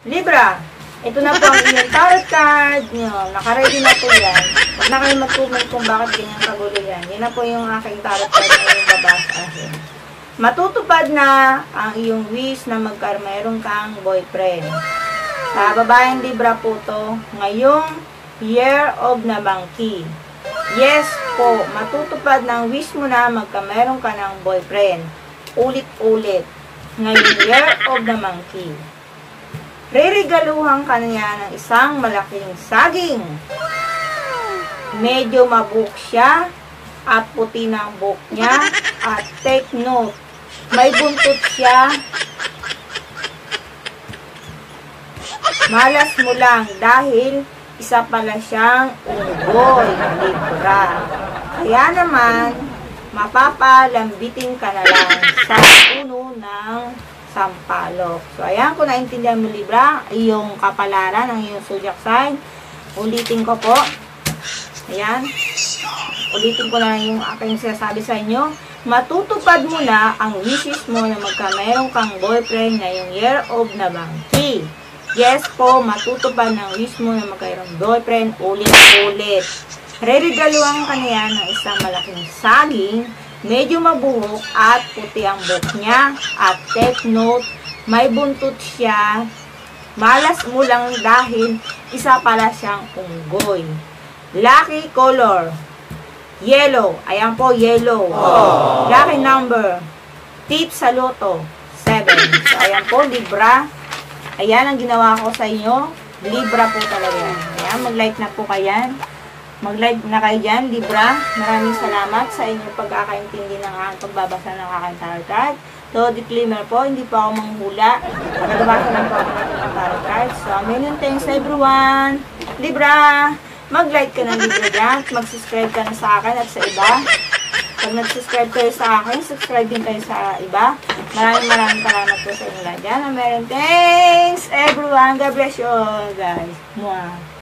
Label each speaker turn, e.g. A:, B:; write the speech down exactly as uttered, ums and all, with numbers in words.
A: Libra, ito na po ang inyong tarot card nyo. Nakaready na po yan. Huwag na kayo mag-comment kung bakit ganyan kagulo yan. Yan na po yung aking tarot card na yung babasahin. Matutupad na ang iyong wish na magkaroon kang boyfriend. Sa babaeng Libra po to, ngayong Year of the Monkey. Yes po, matutupad ng wish mo na magkameron ka ng boyfriend. Ulit-ulit. Ngayong Year of the Monkey. Reregaluhan ka niya ng isang malaking saging. Medyo mabuhok siya at puti ng buhok niya. At take note, may buntot siya. Malas mo lang dahil isa pala siyang unggoy, Libra. Kaya naman, mapapalambitin ka na lang sa puno ng sampalok. So, ayan, kung naintindihan mo, Libra, yung kapalaran ng iyong zodiac sign. Ulitin ko po. Ayan. Ulitin ko na yung aking sinasabi sa inyo. Matutupad mo na ang wishes mo na magkameron kang boyfriend ngayong Year of the Monkey. Yes po, matutupad ng wish mo na magkaroon boyfriend ulit-ulit. Reregaluhan ka niya ng isang malaking saging. Medyo mabuhok at puti ang buhok niya. At take note, may buntot siya. Malas mo lang dahil isa pala siyang unggoy. Lucky color, yellow. Ayan po, yellow. Aww. Lucky number, tip sa loto, seven. So, ayan po, Libra. Ayan ang ginawa ko sa inyo. Libra po talaga yan. Ayan, mag-like na po kayan. Mag-like na kayo dyan, Libra. Maraming salamat sa inyong pagkakaintindi ng aking pagbabasa ng aking tarot card. So, disclaimer po, hindi po ako manghula. Pagkabasa lang po ako ng tarot card. So, million thanks everyone. Libra, mag-like ka na, Libra dyan. Mag-subscribe ka na sa akin at sa iba. Pag nag-subscribe kayo sa akin, subscribe din kayo sa iba. Maraming maraming salamat po sa inyo lahat dyan. Million thanks everyone. God bless you all, guys. Mwah.